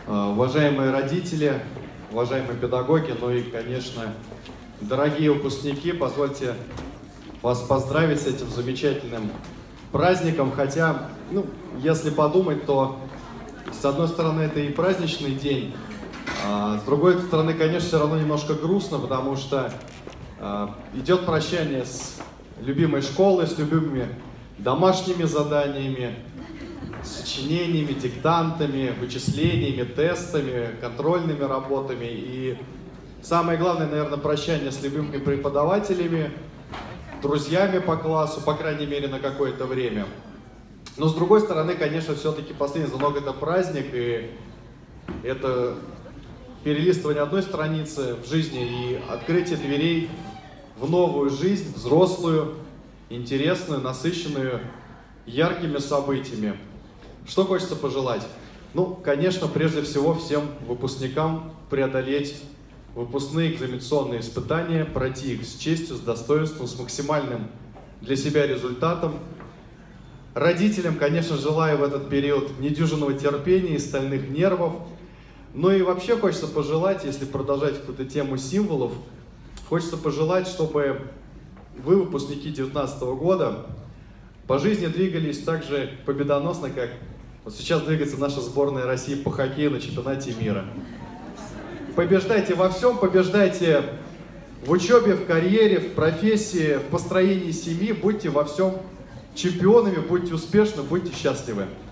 Уважаемые родители, уважаемые педагоги, ну и, конечно, дорогие выпускники, позвольте вас поздравить с этим замечательным праздником. Хотя, если подумать, то с одной стороны это и праздничный день, а с другой стороны, конечно, все равно немножко грустно, потому что идет прощание с любимой школой, с любимыми домашними заданиями, сочинениями, диктантами, вычислениями, тестами, контрольными работами. И самое главное, наверное, прощание с любимыми преподавателями, друзьями по классу, по крайней мере, на какое-то время. Но с другой стороны, конечно, все-таки последний звонок — это праздник, и это перелистывание одной страницы в жизни и открытие дверей в новую жизнь, взрослую, интересную, насыщенную яркими событиями. Что хочется пожелать? Конечно, прежде всего всем выпускникам преодолеть выпускные экзаменационные испытания, пройти их с честью, с достоинством, с максимальным для себя результатом. Родителям, конечно, желаю в этот период недюжинного терпения и стальных нервов. Ну и вообще хочется пожелать, если продолжать какую-то тему символов, хочется пожелать, чтобы вы, выпускники 2019 года, по жизни двигались так же победоносно, как вот сейчас двигается наша сборная России по хоккею на чемпионате мира. Побеждайте во всем, побеждайте в учебе, в карьере, в профессии, в построении семьи, будьте во всем чемпионами, будьте успешны, будьте счастливы.